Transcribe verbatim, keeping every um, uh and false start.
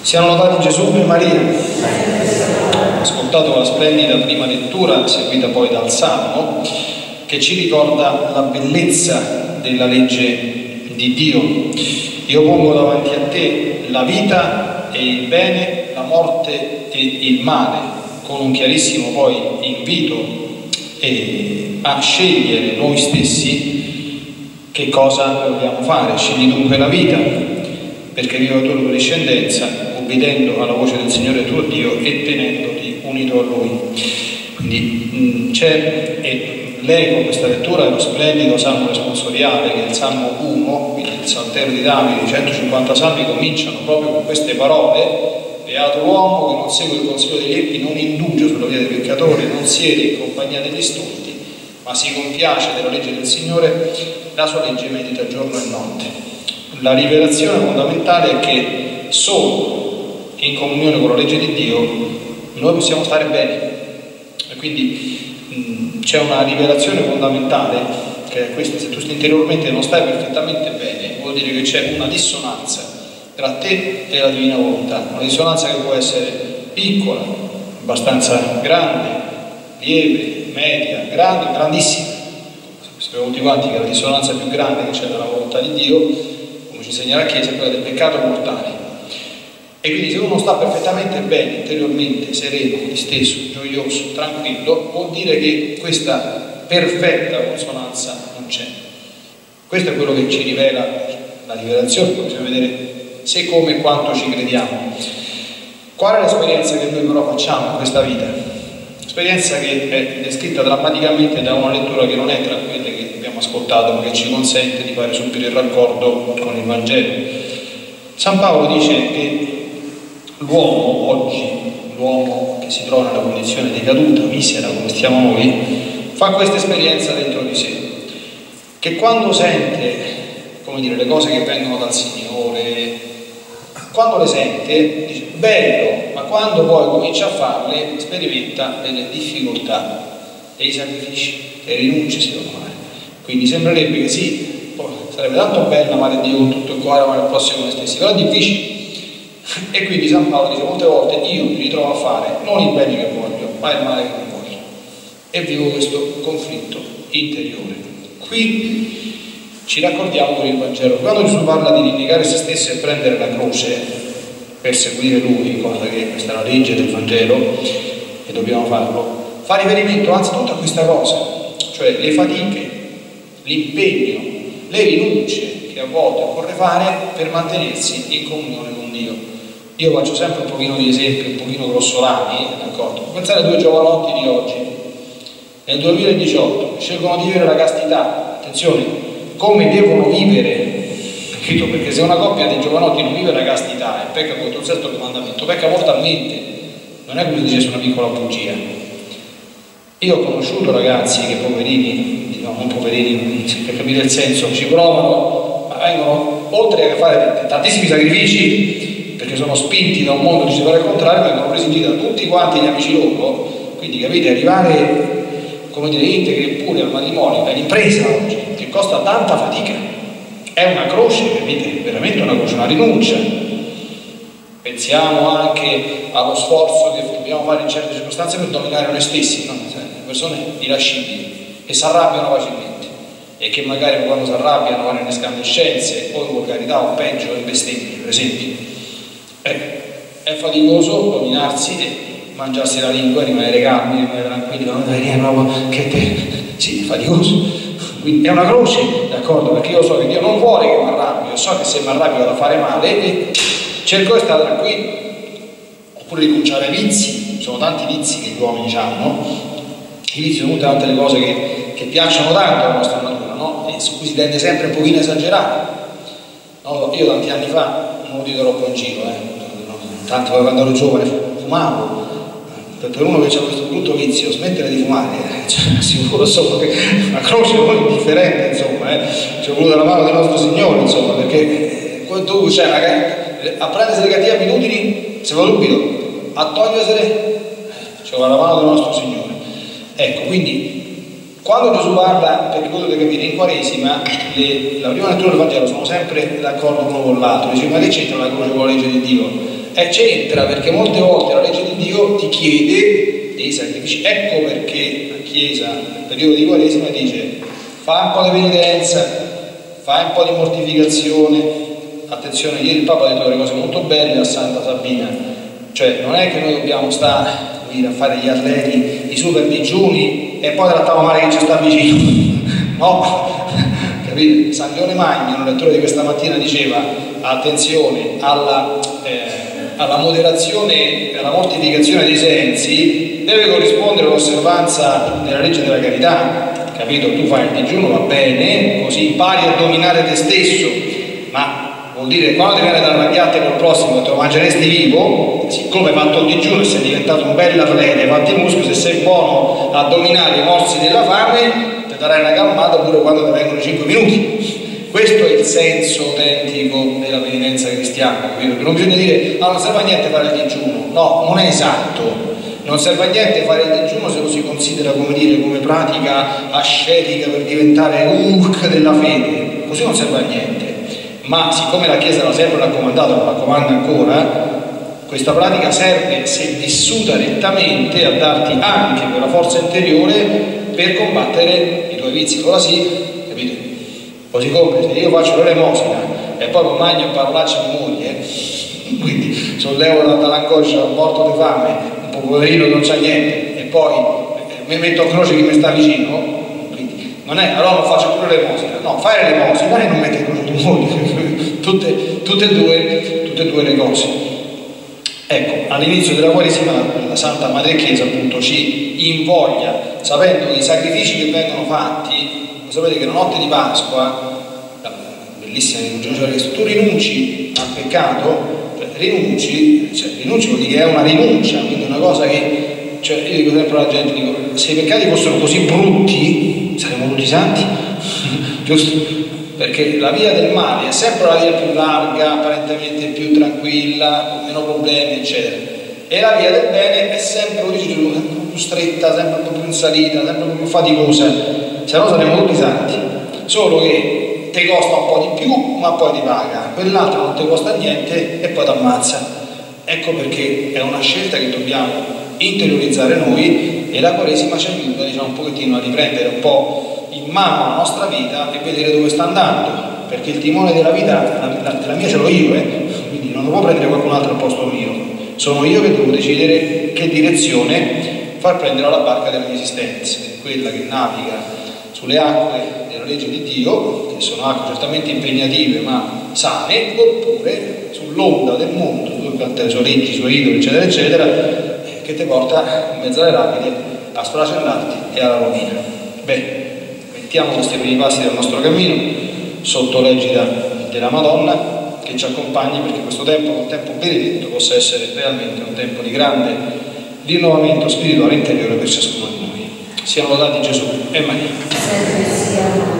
Siano lodati Gesù e Maria. Ho ascoltato la splendida prima lettura, seguita poi dal Salmo, che ci ricorda la bellezza della legge di Dio. Io pongo davanti a te la vita e il bene, la morte e il male, con un chiarissimo poi invito eh, a scegliere noi stessi che cosa vogliamo fare. Scegli dunque la vita, perché viva tu la tua discendenza, obbedendo alla voce del Signore tuo Dio e tenendoti unito a Lui. Quindi c'è, e leggo questa lettura dello splendido Salmo responsoriale, che è il Salmo uno, quindi il Salterio di Davide. I centocinquanta salmi cominciano proprio con queste parole: beato l'uomo che non segue il consiglio degli empi, non indugia sulla via dei peccatori, non siede in compagnia degli stolti, ma si compiace della legge del Signore, la sua legge medita giorno e notte. La rivelazione fondamentale è che solo in comunione con la legge di Dio noi possiamo stare bene, e quindi c'è una rivelazione fondamentale che è questa: se tu interiormente non stai perfettamente bene, vuol dire che c'è una dissonanza tra te e la divina volontà, una dissonanza che può essere piccola, abbastanza grande, lieve, media, grande, grandissima. Sappiamo tutti quanti che la dissonanza più grande che c'è dalla volontà di Dio, come ci insegna la Chiesa, è quella del peccato mortale. E quindi se uno sta perfettamente bene, interiormente, sereno, disteso, gioioso, tranquillo, vuol dire che questa perfetta consonanza non c'è. Questo è quello che ci rivela la rivelazione, possiamo vedere se, come e quanto ci crediamo. Qual è l'esperienza che noi però facciamo in questa vita? Esperienza che è descritta drammaticamente da una lettura che non è tra quelle che abbiamo ascoltato, ma che ci consente di fare subito il raccordo con il Vangelo. San Paolo dice che l'uomo oggi, l'uomo che si trova nella condizione di caduta, misera come stiamo noi, fa questa esperienza dentro di sé, che quando sente, come dire, le cose che vengono dal Signore, quando le sente dice bello, ma quando poi comincia a farle sperimenta delle difficoltà, dei sacrifici, delle rinunce si devono fare. Quindi sembrerebbe che sì, sarebbe tanto bello amare Dio con tutto il cuore, amare il prossimo come stessi, però è difficile. E quindi San Paolo dice molte volte io mi ritrovo a fare non il bene che voglio, ma il male che non voglio, e vivo questo conflitto interiore. Qui ci raccordiamo con il Vangelo. Quando Gesù parla di rinnegare se stesso e prendere la croce per seguire Lui, cosa che questa è la legge del Vangelo e dobbiamo farlo, fa riferimento anzitutto a questa cosa, cioè le fatiche, l'impegno, le rinunce che a volte occorre fare per mantenersi in comunione con Dio. Io faccio sempre un pochino di esempi, un pochino grossolani, d'accordo? Pensate ai due giovanotti di oggi, nel duemiladiciotto, scelgono di vivere la castità. Attenzione, come devono vivere, capito? Perché se una coppia di giovanotti non vive la castità e pecca contro il sesto comandamento, pecca mortalmente, non è come se dicesse una piccola bugia. Io ho conosciuto ragazzi che poverini, no, non poverini, per capire il senso, ci provano, ma vengono, oltre a fare tantissimi sacrifici, perché sono spinti da un mondo che ci vuole al contrario, vengono presi in giro da tutti quanti gli amici loro. Quindi capite, arrivare, come dire, integri pure al matrimonio è l'impresa oggi, che costa tanta fatica, è una croce, capite, veramente una croce, una rinuncia. Pensiamo anche allo sforzo che dobbiamo fare in certe circostanze per dominare noi stessi, no? Persone irascibili che si arrabbiano facilmente e che magari quando si arrabbiano vanno in escandescenze o in volgarità o peggio in bestemmie, per esempio. È faticoso dominarsi e mangiarsi la lingua, rimanere calmi, rimanere tranquilli, ma proprio che te... sì, è faticoso. Quindi è una croce, d'accordo? Perché io so che Dio non vuole che mi arrabbio, io so che se mi arrabbio vado a fare male e cerco di stare tranquillo. Oppure rinunciare ai vizi, sono tanti vizi che gli uomini hanno. I vizi sono tutte tante le cose che, che piacciono tanto alla nostra natura, no? E su cui si tende sempre un pochino a esagerare. No, io tanti anni fa, non lo dico troppo in giro, eh. Tanto quando ero giovane fumavo, per uno che ha questo brutto vizio smettere di fumare, eh, cioè, sicuro so che una croce non indifferente, insomma, eh. Ci è voluta la mano del nostro Signore, insomma, perché eh, tu c'è una, a prendersene cattive abitudini, se va subito, a togliersele, ci vuole la mano del nostro Signore. Ecco, quindi quando Gesù parla, perché voi dovete capire, in Quaresima le, la prima lettura del Vangelo sono sempre d'accordo uno con l'altro, dice ma che c'entra la croce con la legge di Dio? Eh, c'entra, perché molte volte la legge di Dio ti chiede dei sacrifici. Ecco perché la Chiesa nel periodo di Quaresima dice: fai un po' di penitenza, fai un po' di mortificazione. Attenzione, ieri il Papa ha detto delle cose molto belle a Santa Sabina, cioè non è che noi dobbiamo stare a fare gli arredi, i super digiuni e poi trattiamo male chi ci sta vicino. No, capite? San Leone Magno, un lettore di questa mattina, diceva: attenzione alla, eh, alla moderazione e alla mortificazione dei sensi deve corrispondere l'osservanza della legge della carità. Capito? Tu fai il digiuno, va bene, così impari a dominare te stesso, ma vuol dire che quando ti viene da arrabbiarti col prossimo te lo mangeresti vivo, siccome hai fatto il digiuno e sei diventato un bel atleta, hai fatto i muscoli, se sei buono a dominare i morsi della fame, ti darai una calmata pure quando ti vengono cinque minuti. Questo è il senso autentico della penitenza cristiana, capito? Non bisogna dire: ah, non serve a niente fare il digiuno. No, non è esatto. Non serve a niente fare il digiuno se lo si considera, come dire, come pratica ascetica per diventare Hulk della fede. Così non serve a niente. Ma siccome la Chiesa l'ha sempre raccomandato, lo raccomanda ancora, questa pratica serve, se vissuta rettamente, a darti anche quella forza interiore per combattere i tuoi vizi. Ora sì, capite? Così come se io faccio l'elemosina e poi mi mangio parolacce di moglie, quindi sollevo dall'angoscia, un morto di fame, un po' poverino che non c'ha niente, e poi mi metto a croce chi mi sta vicino, non è, allora non faccio pure l'elemosina. No, fai l'elemosina e non metti in croce tu moglie. tutte, tutte, e due, tutte e due le cose. Ecco, all'inizio della Quaresima la Santa Madre Chiesa appunto ci invoglia, sapendo che i sacrifici che vengono fatti, sapete che la notte di Pasqua, la bellissima rinuncia, che tu rinunci al peccato, cioè rinunci, cioè rinunci vuol dire che è una rinuncia, quindi una cosa che, cioè io dico sempre alla gente, dico, se i peccati fossero così brutti, saremmo tutti santi, giusto? Perché la via del male è sempre la via più larga, apparentemente più tranquilla, con meno problemi, eccetera. E la via del bene è sempre, come dice Gesù, sempre più stretta, sempre un po' più in salita, sempre più faticosa. Se no saremmo tutti santi. Solo che ti costa un po' di più, ma poi ti paga. Quell'altro non ti costa niente e poi ti ammazza. Ecco perché è una scelta che dobbiamo interiorizzare noi, e la Quaresima ci aiuta, diciamo, un pochettino a riprendere un po' in mano la nostra vita e vedere dove sta andando, perché il timone della vita, la, la mia ce l'ho io, eh? Quindi non lo può prendere qualcun altro al posto mio, sono io che devo decidere che direzione far prendere alla barca della mia esistenza, quella che naviga sulle acque della legge di Dio, che sono acque certamente impegnative ma sane, oppure sull'onda del mondo, tutte le sue leggi, i suoi idoli, eccetera, eccetera, che ti porta in mezzo alle rapide a sfracellarti e alla rovina. Beh, mettiamo questi primi passi del nostro cammino sotto l'egida della Madonna che ci accompagni, perché questo tempo, un tempo benedetto, possa essere realmente un tempo di grande rinnovamento spirituale interiore per ciascuno di noi. Siano lodati Gesù e Maria.